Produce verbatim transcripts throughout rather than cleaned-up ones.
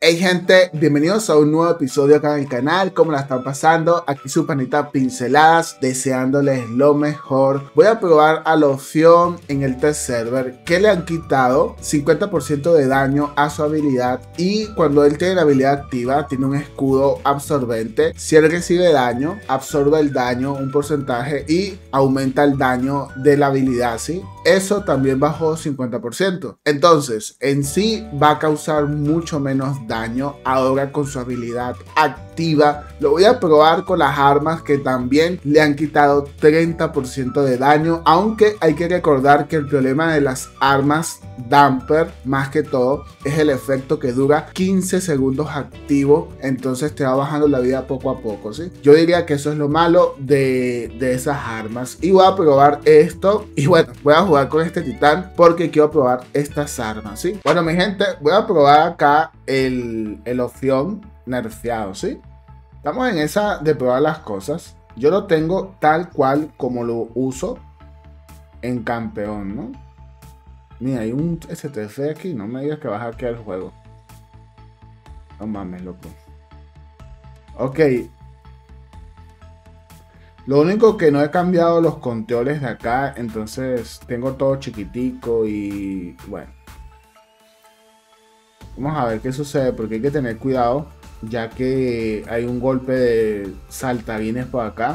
Hey gente, bienvenidos a un nuevo episodio acá en el canal. ¿Cómo la están pasando? Aquí su panita Pinceladas, deseándoles lo mejor. Voy a probar a Lofion en el test server, que le han quitado cincuenta por ciento de daño a su habilidad. Y cuando él tiene la habilidad activa, tiene un escudo absorbente. Si él recibe daño, absorbe el daño, un porcentaje, y aumenta el daño de la habilidad, ¿sí? Eso también bajó cincuenta por ciento. Entonces, en sí va a causar mucho menos daño ahora con su habilidad activa. Lo voy a probar con las armas que también le han quitado treinta por ciento de daño. Aunque hay que recordar que el problema de las armas Damper, más que todo, es el efecto que dura quince segundos activo. Entonces te va bajando la vida poco a poco, ¿sí? Yo diría que eso es lo malo de, de esas armas. Y voy a probar esto. Y bueno, voy a jugar con este titán porque quiero probar estas armas, ¿sí? Bueno, mi gente, voy a probar acá el, el Lofion nerfeado, ¿sí? Estamos en esa de probar las cosas. Yo lo tengo tal cual como lo uso en campeón, ¿no? Mira, hay un S T F aquí. No me digas que vas a hackear el juego. No mames, loco. Ok. Lo único que no he cambiado los controles de acá. Entonces tengo todo chiquitico y bueno. Vamos a ver qué sucede porque hay que tener cuidado, ya que hay un golpe de saltarines por acá.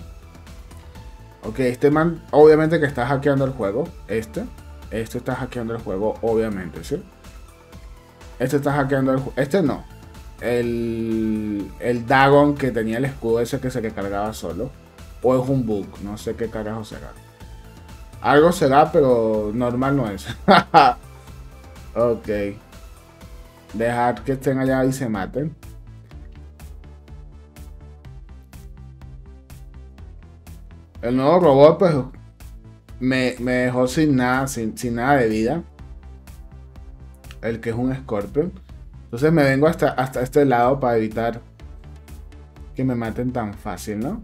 Ok, este man obviamente que está hackeando el juego. Este. Este está hackeando el juego, obviamente, ¿sí? Este está hackeando el juego. Este no. El, el Dagon que tenía el escudo ese que se recargaba solo. O es un bug, no sé qué carajo será. Algo será, pero normal no es. Ok. Dejad que estén allá y se maten. El nuevo robot pues me, me dejó sin nada, sin, sin nada de vida. El que es un Scorpion. Entonces me vengo hasta, hasta este lado para evitar que me maten tan fácil, ¿no?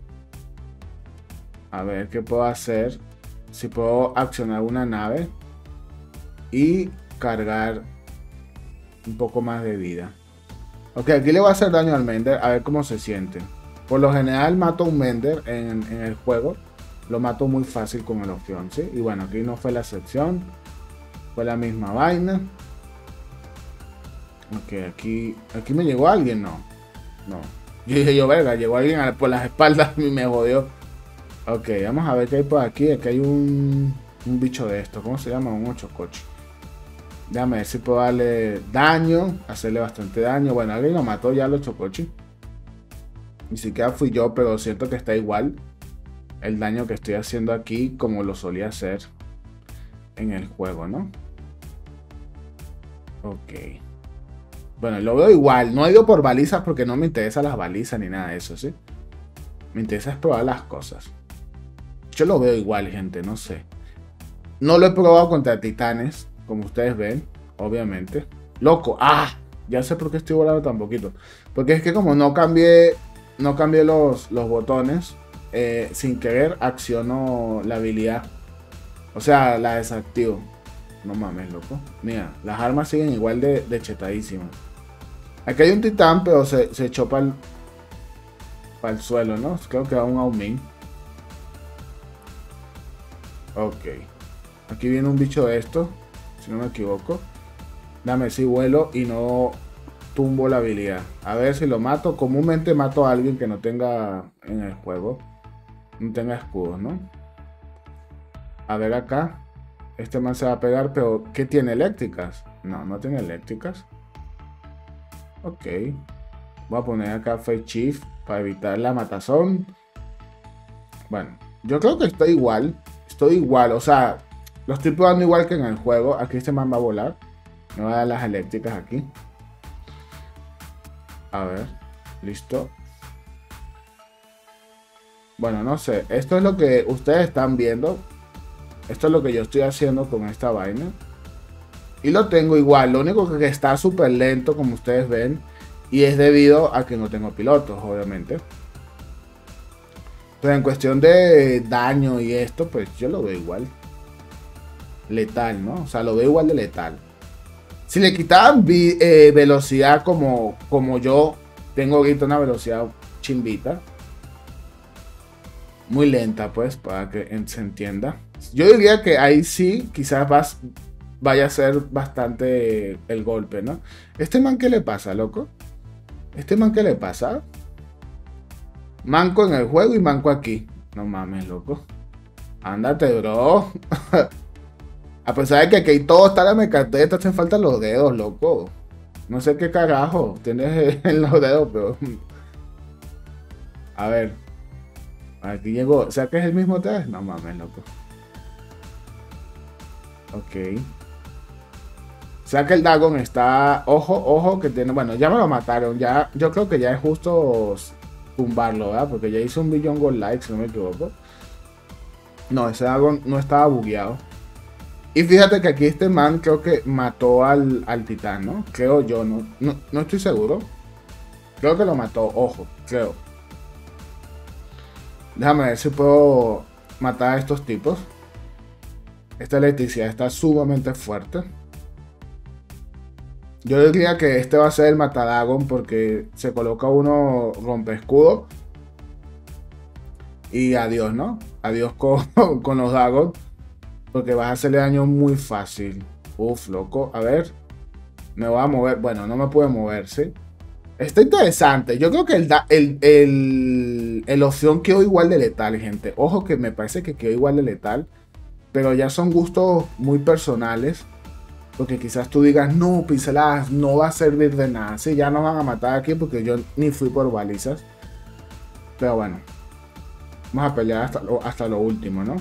A ver qué puedo hacer. Si puedo accionar una nave y cargar un poco más de vida. Ok, aquí le voy a hacer daño al Mender, a ver cómo se siente. Por lo general mato a un Mender en, en el juego. Lo mato muy fácil con el Lofion, ¿sí? Y bueno, aquí no fue la excepción. Fue la misma vaina. Ok, aquí, aquí me llegó alguien, no. No. Yo dije yo, verga, llegó alguien a, por las espaldas y me jodió. Ok, vamos a ver qué hay por aquí. Aquí hay un, un bicho de esto. ¿Cómo se llama? Un ochocoche. Déjame ver si puedo darle daño. Hacerle bastante daño. Bueno, alguien lo mató ya al ochocoche. Ni siquiera fui yo, pero siento que está igual el daño que estoy haciendo aquí como lo solía hacer en el juego, ¿no? Ok. Bueno, lo veo igual. No he ido por balizas porque no me interesan las balizas ni nada de eso, ¿sí? Me interesa es probar las cosas. Yo lo veo igual, gente, no sé. No lo he probado contra titanes, como ustedes ven, obviamente. Loco, ¡ah! Ya sé por qué estoy volando tan poquito. Porque es que como no cambié, no cambié los, los botones, eh, sin querer acciono la habilidad. O sea, la desactivo. No mames, loco. Mira, las armas siguen igual de, de chetadísimas. Aquí hay un titán, pero se, se echó para el, para el suelo, ¿no? Creo que va un Aumin. Ok. Aquí viene un bicho de esto, si no me equivoco. Dame si vuelo y no tumbo la habilidad. A ver si lo mato. Comúnmente mato a alguien que no tenga en el juego. No tenga escudos, ¿no? A ver acá. Este man se va a pegar, pero ¿qué tiene? ¿Eléctricas? No, no tiene eléctricas. Ok. Voy a poner acá Fake Chief para evitar la matazón. Bueno, yo creo que está igual. Estoy igual, o sea, lo estoy probando igual que en el juego. Aquí este man va a volar. Me va a dar las eléctricas aquí. A ver, listo. Bueno, no sé. Esto es lo que ustedes están viendo. Esto es lo que yo estoy haciendo con esta vaina. Y lo tengo igual. Lo único que está súper lento, como ustedes ven. Y es debido a que no tengo pilotos, obviamente. Pero en cuestión de daño y esto, pues yo lo veo igual. Letal, ¿no? O sea, lo veo igual de letal. Si le quitaban vi, eh, velocidad como, como yo tengo ahorita una velocidad chimbita. Muy lenta, pues, para que se entienda. Yo diría que ahí sí, quizás vas, vaya a ser bastante el golpe, ¿no? ¿Este man qué le pasa, loco? ¿Este man qué le pasa? Manco en el juego y manco aquí. No mames, loco. Ándate, bro. A pesar de que aquí todo está la mecate, te hacen falta los dedos, loco. No sé qué carajo tienes en los dedos, pero... A ver. Aquí llegó. O sea que es el mismo test. No mames, loco. Ok. O sea que el Dagon está... Ojo, ojo que tiene... Bueno, ya me lo mataron. Ya, yo creo que ya es justo tumbarlo, ¿verdad? Porque ya hizo un billón gold likes, si no me equivoco. No, ese Dagon no estaba bugueado. Y fíjate que aquí este man creo que mató al, al titán, ¿no? Creo yo, no, no, no estoy seguro. Creo que lo mató, ojo, creo. Déjame ver si puedo matar a estos tipos. Esta electricidad está sumamente fuerte. Yo diría que este va a ser el Matadragon porque se coloca uno rompe escudo. Y adiós, ¿no? Adiós con, con los Dagon. Porque vas a hacerle daño muy fácil. Uf, loco. A ver. Me voy a mover. Bueno, no me puede mover, ¿sí? Está interesante. Yo creo que el, el, el, el opción quedó igual de letal, gente. Ojo que me parece que quedó igual de letal. Pero ya son gustos muy personales. Porque quizás tú digas, no, pinceladas, no va a servir de nada. Sí, ya nos van a matar aquí porque yo ni fui por balizas. Pero bueno. Vamos a pelear hasta lo, hasta lo último, ¿no?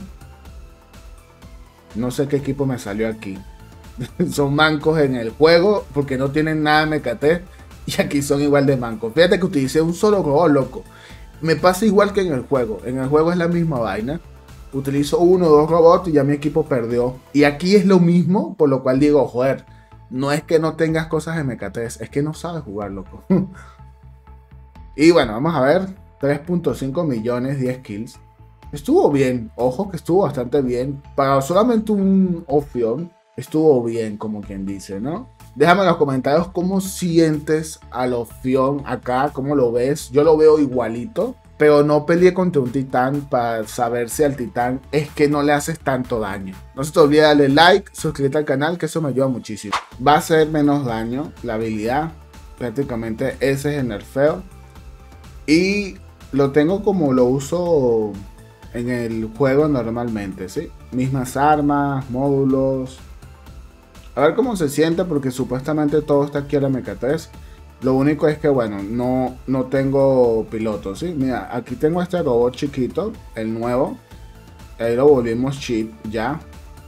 No sé qué equipo me salió aquí. Son mancos en el juego porque no tienen nada de mecate. Y aquí son igual de mancos. Fíjate que utilicé un solo robot, loco. Me pasa igual que en el juego. En el juego es la misma vaina. Utilizo uno o dos robots y ya mi equipo perdió. Y aquí es lo mismo, por lo cual digo, joder, no es que no tengas cosas de mecate, es que no sabes jugar, loco. Y bueno, vamos a ver. tres punto cinco millones, diez kills. Estuvo bien, ojo que estuvo bastante bien. Para solamente un opción, estuvo bien, como quien dice, ¿no? Déjame en los comentarios cómo sientes a la opción acá, cómo lo ves. Yo lo veo igualito, pero no peleé contra un titán para saber si al titán es que no le haces tanto daño. No se te olvide darle like, suscribirte al canal, que eso me ayuda muchísimo. Va a hacer menos daño la habilidad, prácticamente ese es el nerfeo. Y lo tengo como lo uso en el juego normalmente, ¿sí? Mismas armas, módulos. A ver cómo se siente porque supuestamente todo está aquí en la M K tres. Lo único es que, bueno, no, no tengo piloto, ¿sí? Mira, aquí tengo este robot chiquito, el nuevo. Ahí lo volvimos cheat ya.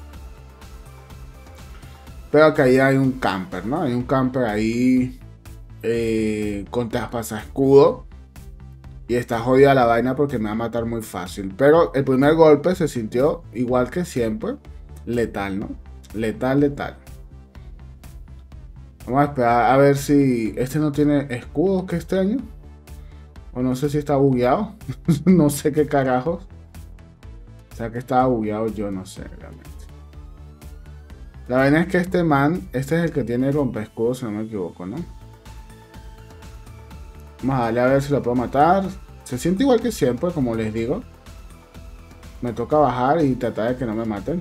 Pero acá ahí hay un camper, ¿no? Hay un camper ahí eh, con traspasa escudo. Y está jodida la vaina porque me va a matar muy fácil. Pero el primer golpe se sintió igual que siempre. Letal, ¿no? Letal, letal. Vamos a esperar a ver si... Este no tiene escudos que este año. O no sé si está bugueado. No sé qué carajos. O sea que estaba bugueado, yo no sé realmente. La vaina es que este man... Este es el que tiene rompeescudos, si no me equivoco, ¿no? Vamos a darle a ver si lo puedo matar. Se siente igual que siempre, como les digo. Me toca bajar y tratar de que no me maten.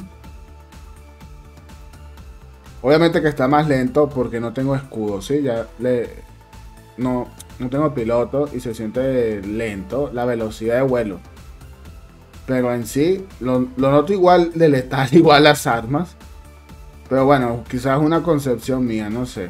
Obviamente que está más lento porque no tengo escudo, ¿sí? Ya le... No, no tengo piloto y se siente lento la velocidad de vuelo. Pero en sí, lo, lo noto igual de letal, igual las armas. Pero bueno, quizás una concepción mía, no sé.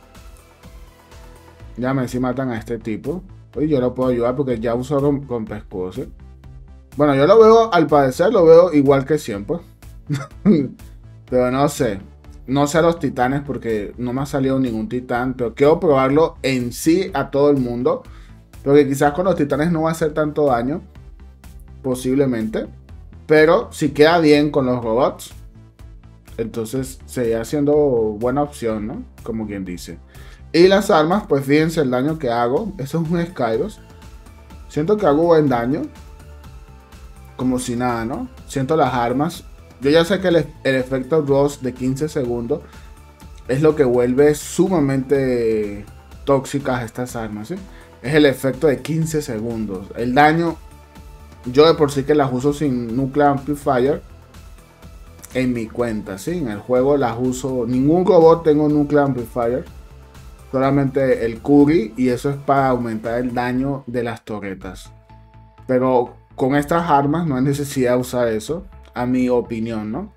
Ya me si matan a este tipo. Pues yo lo puedo ayudar porque ya uso rompescudos, ¿sí? Bueno, yo lo veo, al parecer lo veo igual que siempre. Pero no sé. No sé a los titanes porque no me ha salido ningún titán. Pero quiero probarlo en sí a todo el mundo. Porque quizás con los titanes no va a hacer tanto daño. Posiblemente. Pero si queda bien con los robots, entonces sería siendo buena opción, ¿no? Como quien dice. Y las armas, pues fíjense el daño que hago. Eso es un Skyros. Siento que hago buen daño. Como si nada, ¿no? Siento las armas. Yo ya sé que el, el efecto Rust de quince segundos es lo que vuelve sumamente tóxicas estas armas, ¿sí? Es el efecto de quince segundos. El daño, yo de por sí que las uso sin Nuclear Amplifier en mi cuenta, ¿sí? En el juego las uso, ningún robot tengo Nuclear Amplifier, solamente el Curry, y eso es para aumentar el daño de las torretas. Pero con estas armas no hay necesidad de usar eso, a mi opinión, ¿no?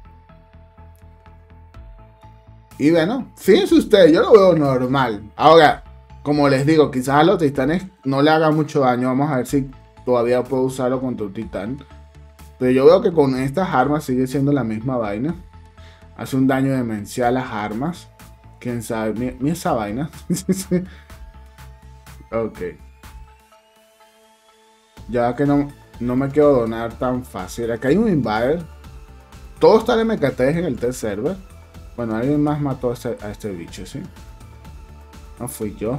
Y bueno, fíjense ustedes, yo lo veo normal. Ahora, como les digo, quizás a los titanes no le haga mucho daño. Vamos a ver si todavía puedo usarlo contra un titán. Pero yo veo que con estas armas sigue siendo la misma vaina. Hace un daño demencial a las armas. Quién sabe, ni, ni esa vaina. Ok. Ya que no, no me quiero donar tan fácil. Acá hay un invader. Todo está en M K T en el test server. Bueno, alguien más mató a este, a este bicho, ¿sí? No fui yo.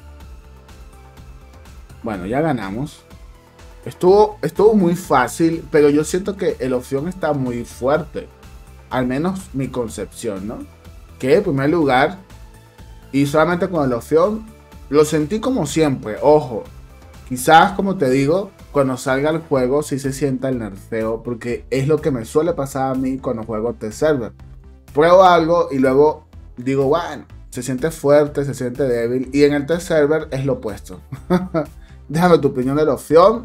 Bueno, ya ganamos. Estuvo, estuvo muy fácil, pero yo siento que el opción está muy fuerte. Al menos mi concepción, ¿no? Que en primer lugar, y solamente con el opción, lo sentí como siempre. Ojo, quizás como te digo, cuando salga el juego sí se sienta el nerfeo, porque es lo que me suele pasar a mí cuando juego test server. Pruebo algo y luego digo, bueno, se siente fuerte, se siente débil, y en el test server es lo opuesto. Déjame tu opinión de la opción